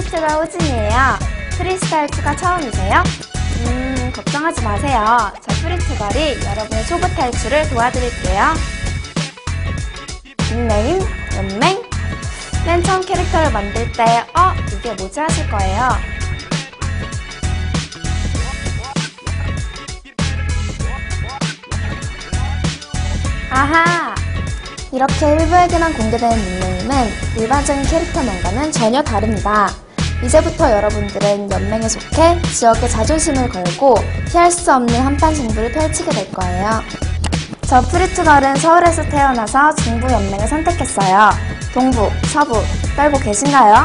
프리스타일 호진이에요. 프리스타일 2가 처음이세요? 걱정하지 마세요. 저 프리트걸이 여러분의 초보 탈출을 도와드릴게요. 닉네임, 연맹. 맨 처음 캐릭터를 만들 때 이게 뭐지 하실 거예요. 아하! 이렇게 일부에게만 공개되는 닉네임은 일반적인 캐릭터명과는 전혀 다릅니다. 이제부터 여러분들은 연맹에 속해 지역의 자존심을 걸고 피할 수 없는 한판 승부를 펼치게 될 거예요. 저 프리투걸은 서울에서 태어나서 중부 연맹을 선택했어요. 동부, 서부, 떨고 계신가요?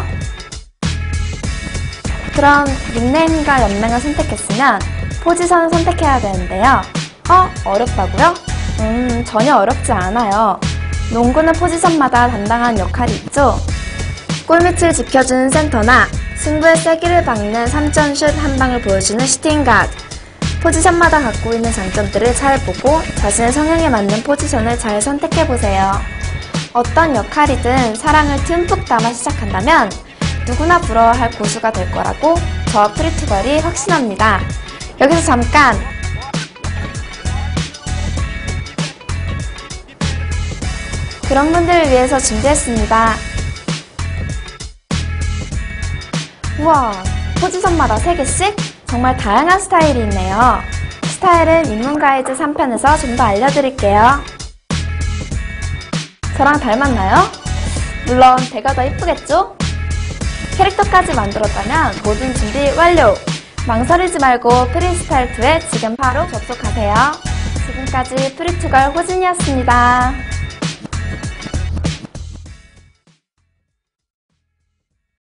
그럼 닉네임과 연맹을 선택했으면 포지션을 선택해야 되는데요. 어렵다고요? 전혀 어렵지 않아요. 농구는 포지션마다 담당한 역할이 있죠. 골밑을 지켜주는 센터나 승부의 세기를 박는 3점슛 한 방을 보여주는 슈팅가드. 포지션마다 갖고 있는 장점들을 잘 보고 자신의 성향에 맞는 포지션을 잘 선택해보세요. 어떤 역할이든 사랑을 듬뿍 담아 시작한다면 누구나 부러워할 고수가 될 거라고 저 프리투걸이 확신합니다. 여기서 잠깐! 그런 분들을 위해서 준비했습니다. 우와, 포지션마다 3개씩? 정말 다양한 스타일이 있네요. 스타일은 입문 가이드 3편에서 좀 더 알려드릴게요. 저랑 닮았나요? 물론 제가 더 이쁘겠죠? 캐릭터까지 만들었다면 모든 준비 완료! 망설이지 말고 프리스타일2에 지금 바로 접속하세요. 지금까지 프리투걸 호진이었습니다.